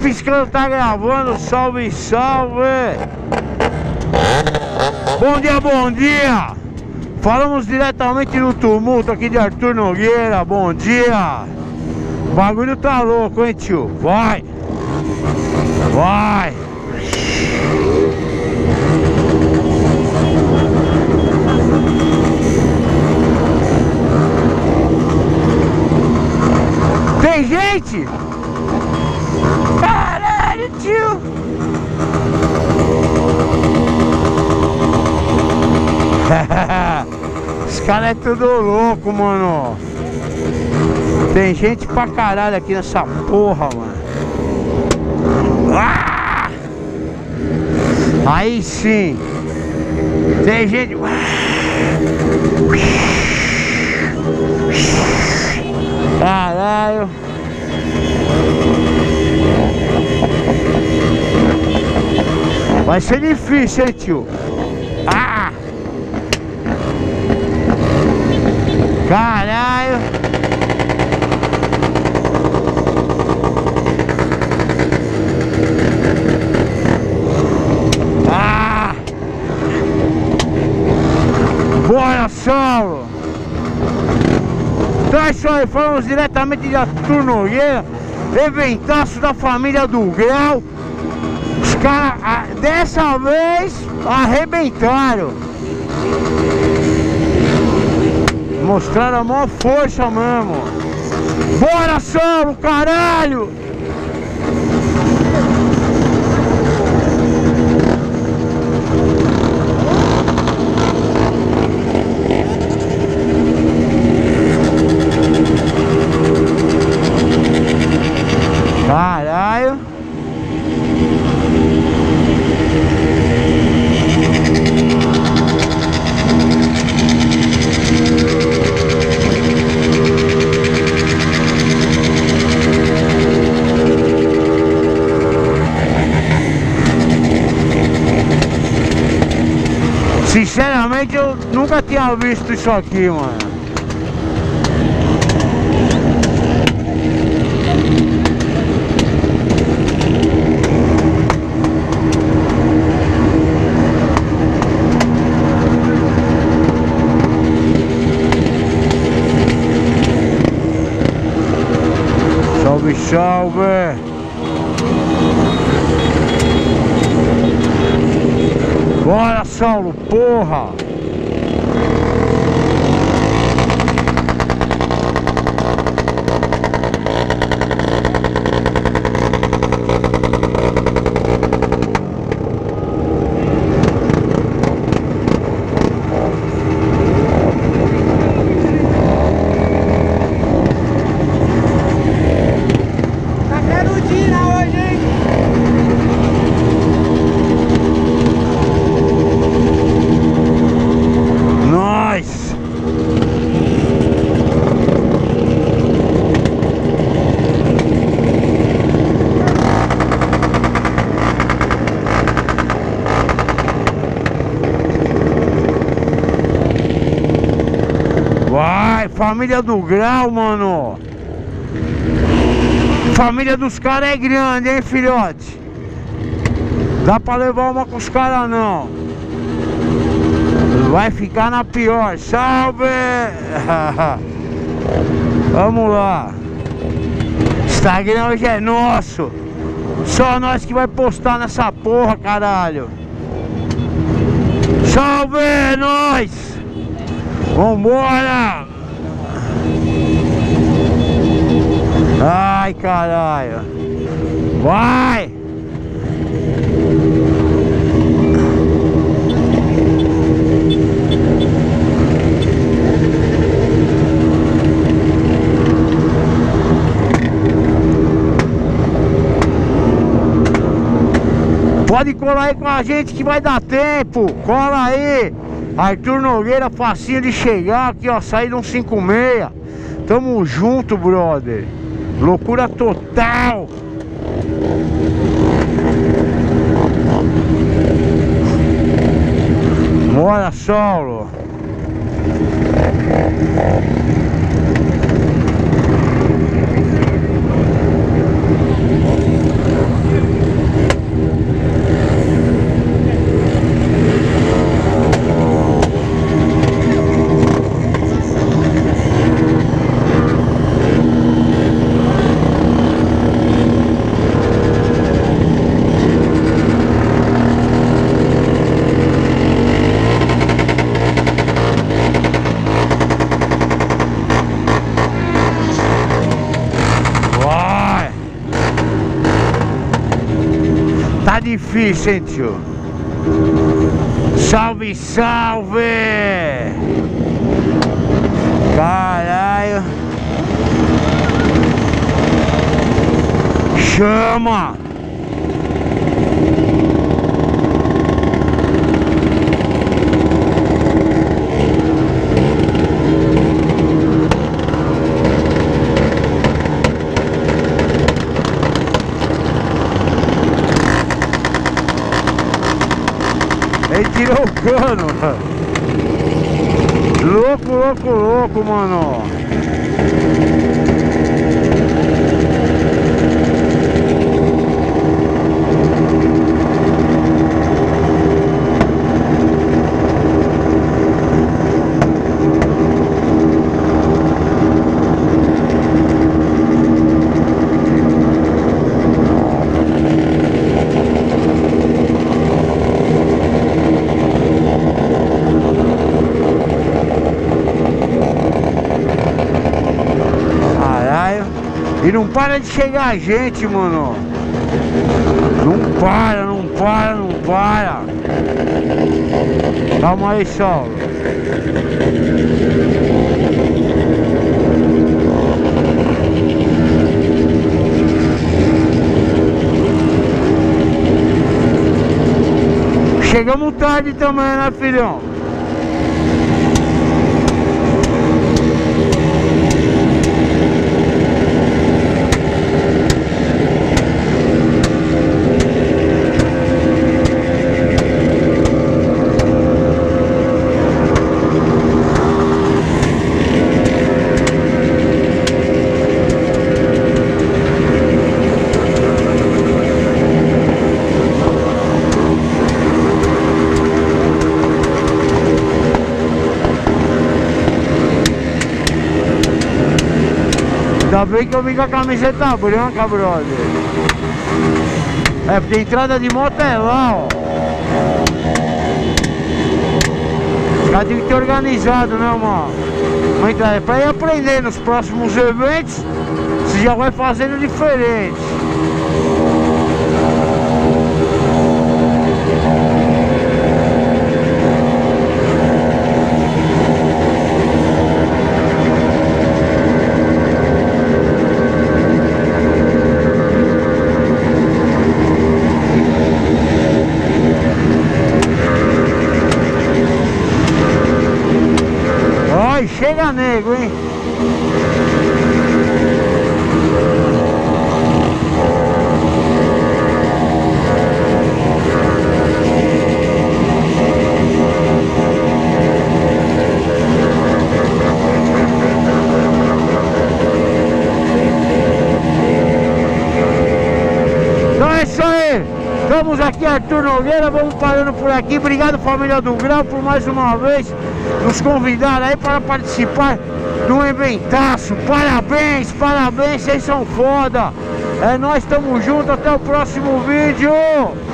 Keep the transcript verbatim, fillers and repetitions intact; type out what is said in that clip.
piscando, tá gravando. Salve, salve. Bom dia, bom dia. Falamos diretamente no tumulto aqui de Arthur Nogueira. Bom dia. O bagulho tá louco, hein, tio? Vai. Vai. Tem gente? Caralho, tio! Os caras é tudo louco, mano. Tem gente pra caralho aqui nessa porra, mano. Ah! Aí sim. Tem gente. Caralho. Vai ser difícil, hein, tio? Ah! Caralho! Ah! Bora, Saulo! Então é isso aí, falamos diretamente de Arthur Nogueira, eventaço da família do Grau. Os caras, dessa vez, arrebentaram. Mostraram a maior força mesmo. Bora, Saulo, caralho! Caralho! Sinceramente, eu nunca tinha visto isso aqui, mano. Salve, salve! Bora, Saulo, porra! Tá querudinha hoje, hein? Nós! Vai, família do Grau, mano! Família dos caras é grande, hein, filhote? Dá pra levar uma com os caras, não. Vai ficar na pior. Salve! Vamos lá. Instagram hoje é nosso. Só nós que vai postar nessa porra, caralho. Salve, é nóis! Vambora! Ai, caralho. Vai! Pode colar aí com a gente que vai dar tempo. Cola aí. Arthur Nogueira, facinho de chegar aqui, ó. Saí de um cinco seis. Tamo junto, brother. Loucura total. Bora, Saulo. Tá difícil, hein, tio? Salve, salve! Caralho! Chama! Ele tirou o cano. Louco, louco, louco, mano. E não para de chegar gente, mano. Não para, não para, não para. Calma aí, Saulo. Chegamos tarde também, né, filhão? Ainda bem que eu vim com a camiseta branca, brother. É, porque a entrada de moto é lá, ó. Os caras tem que ter organizado, né, mano? Mas é pra ir aprender nos próximos eventos, você já vai fazendo diferente. Chega, nego, hein? Então é isso aí. Estamos aqui, Arthur Nogueira, vamos parando por aqui. Obrigado, família do Grau, por mais uma vez nos convidar aí para participar do eventaço. Parabéns, parabéns, vocês são foda. É, nós estamos juntos, até o próximo vídeo.